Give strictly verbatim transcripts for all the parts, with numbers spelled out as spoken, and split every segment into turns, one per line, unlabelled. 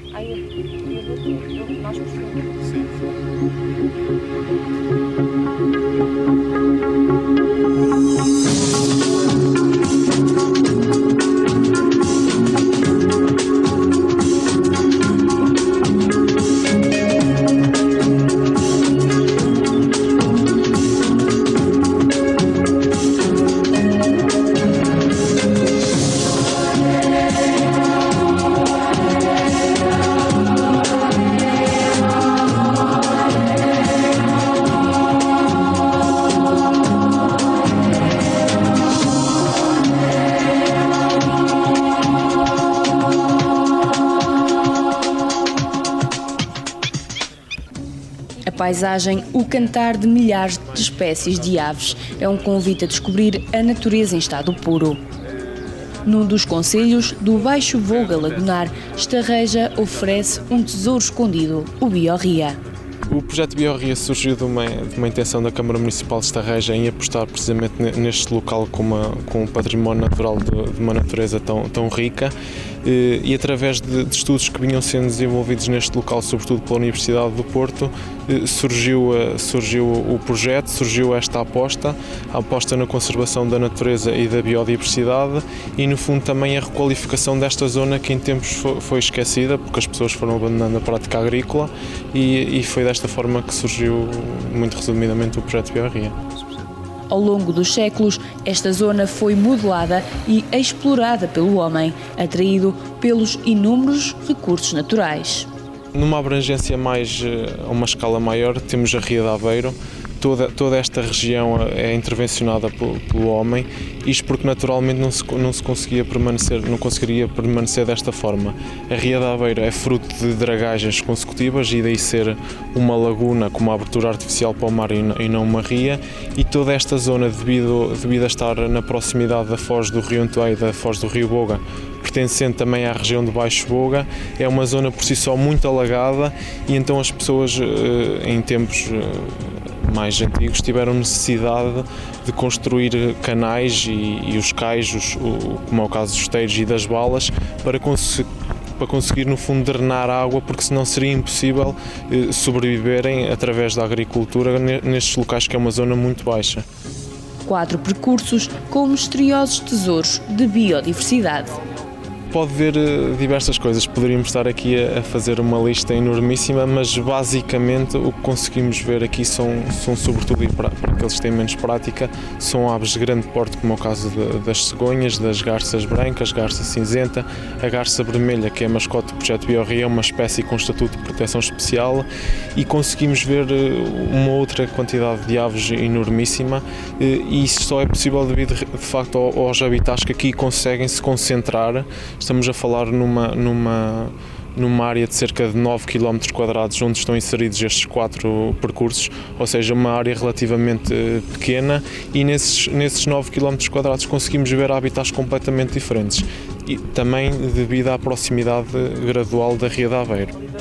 Ai, eu, eu, eu, nós percebemos.
Sim.
A paisagem, o cantar de milhares de espécies de aves, é um convite a descobrir a natureza em estado puro. Num dos concelhos do Baixo Voga Lagunar, Estarreja oferece um tesouro escondido, o Biorria.
O projeto Biorria surgiu de uma, de uma intenção da Câmara Municipal de Estarreja em apostar precisamente neste local com, uma, com um património natural de, de uma natureza tão, tão rica e, e através de, de estudos que vinham sendo desenvolvidos neste local, sobretudo pela Universidade do Porto, surgiu, surgiu o projeto, surgiu esta aposta, a aposta na conservação da natureza e da biodiversidade e no fundo também a requalificação desta zona que em tempos foi, foi esquecida porque as pessoas foram abandonando a prática agrícola e, e foi desta forma que surgiu, muito resumidamente, o projeto Biorria.
Ao longo dos séculos, esta zona foi modelada e explorada pelo homem, atraído pelos inúmeros recursos naturais.
Numa abrangência mais, a uma escala maior, temos a Ria de Aveiro. Toda, toda esta região é intervencionada pelo, pelo homem, isto porque naturalmente não se, não se conseguia permanecer, não conseguiria permanecer desta forma. A Ria de Aveiro é fruto de dragagens consecutivas e daí ser uma laguna com uma abertura artificial para o mar e não uma ria, e toda esta zona, devido, devido a estar na proximidade da foz do Rio Antoé e da foz do Rio Boga, pertencendo também à região do Baixo Voga, é uma zona por si só muito alagada e então as pessoas em tempos mais antigos tiveram necessidade de construir canais e, e os caijos, como é o caso dos esteiros e das balas, para conseguir para conseguir no fundo drenar a água, porque senão seria impossível eh, sobreviverem através da agricultura nestes locais que é uma zona muito baixa.
Quatro percursos com misteriosos tesouros de biodiversidade.
Pode ver diversas coisas, poderíamos estar aqui a fazer uma lista enormíssima, mas basicamente o que conseguimos ver aqui são, são sobretudo, e para, para aqueles que têm menos prática, são aves de grande porte, como é o caso de, das cegonhas, das garças brancas, garça cinzenta, a garça vermelha, que é a mascote do projeto Biorria, uma espécie com estatuto de proteção especial, e conseguimos ver uma outra quantidade de aves enormíssima, e isso só é possível devido de facto aos habitats que aqui conseguem se concentrar. Estamos a falar numa, numa, numa área de cerca de nove quilómetros quadrados onde estão inseridos estes quatro percursos, ou seja, uma área relativamente pequena, e nesses, nesses nove quilómetros quadrados conseguimos ver habitats completamente diferentes, e também devido à proximidade gradual da Ria de Aveiro.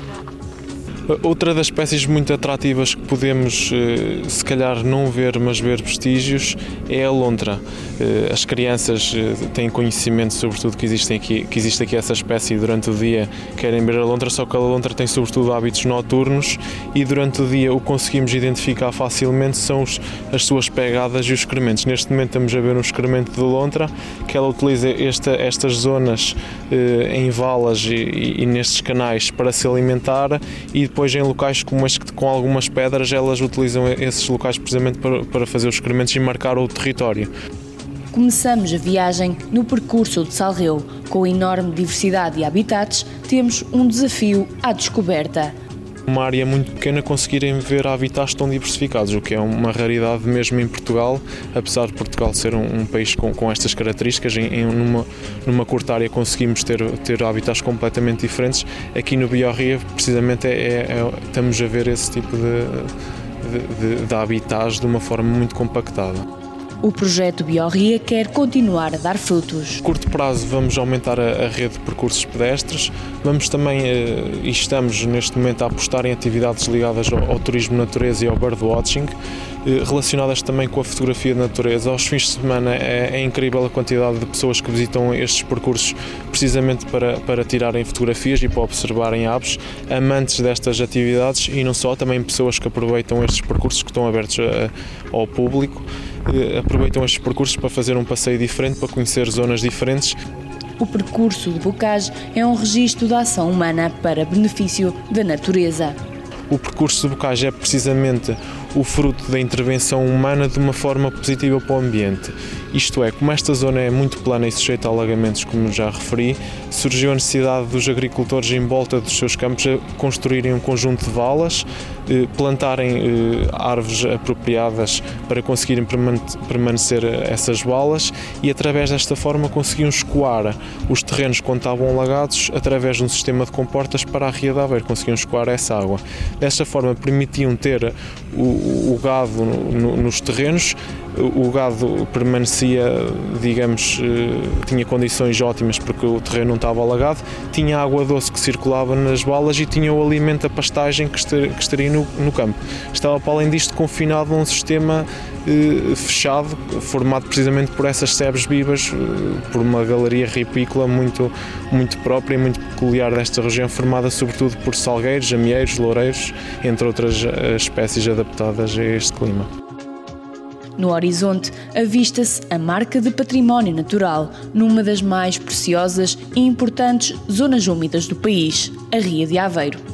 Outra das espécies muito atrativas que podemos, se calhar, não ver, mas ver vestígios, é a lontra. As crianças têm conhecimento, sobretudo, que, existem aqui, que existe aqui essa espécie e durante o dia querem ver a lontra, só que a lontra tem, sobretudo, hábitos noturnos e durante o dia o que conseguimos identificar facilmente são os, as suas pegadas e os excrementos. Neste momento estamos a ver um excremento de lontra, que ela utiliza esta, estas zonas eh, em valas e, e, e nestes canais para se alimentar, e depois em locais como este, com algumas pedras, elas utilizam esses locais precisamente para, para fazer os excrementos e marcar o território.
Começamos a viagem no percurso de Salreu. Com enorme diversidade de habitats, temos um desafio à descoberta.
Uma área muito pequena conseguirem ver habitats tão diversificados, o que é uma raridade mesmo em Portugal, apesar de Portugal ser um, um país com, com estas características, em, em numa, numa curta área conseguimos ter, ter habitats completamente diferentes. Aqui no Biorria, precisamente, é, é, é, estamos a ver esse tipo de, de, de, de habitats de uma forma muito compactada.
O projeto Biorria quer continuar a dar frutos.
A curto prazo vamos aumentar a, a rede de percursos pedestres, vamos também, eh, e estamos neste momento a apostar em atividades ligadas ao, ao turismo de natureza e ao birdwatching, relacionadas também com a fotografia de natureza. Aos fins de semana é, é incrível a quantidade de pessoas que visitam estes percursos precisamente para, para tirarem fotografias e para observarem aves, amantes destas atividades e não só, também pessoas que aproveitam estes percursos que estão abertos a, ao público, aproveitam estes percursos para fazer um passeio diferente, para conhecer zonas diferentes.
O percurso de Bocage é um registro da ação humana para benefício da natureza.
O percurso de Bocage é precisamente o fruto da intervenção humana de uma forma positiva para o ambiente. Isto é, como esta zona é muito plana e sujeita a alagamentos, como já referi, surgiu a necessidade dos agricultores em volta dos seus campos a construírem um conjunto de valas, plantarem árvores apropriadas para conseguirem permanecer essas valas e, através desta forma, conseguiam escoar os terrenos quando estavam alagados através de um sistema de comportas para a Ria de Aveiro, conseguiam escoar essa água. Desta forma, permitiam ter o o gado no, nos terrenos, o gado permanecia, digamos, tinha condições ótimas porque o terreno não estava alagado, tinha água doce que circulava nas valas e tinha o alimento, a pastagem que estaria no, no campo. Estava, para além disto, confinado a um sistema eh, fechado, formado precisamente por essas sebes vivas, eh, por uma galeria ripícola muito, muito própria e muito peculiar desta região, formada sobretudo por salgueiros, amieiros, loureiros, entre outras espécies adaptadas a este clima.
No horizonte, avista-se a marca de património natural, numa das mais preciosas e importantes zonas úmidas do país, a Ria de Aveiro.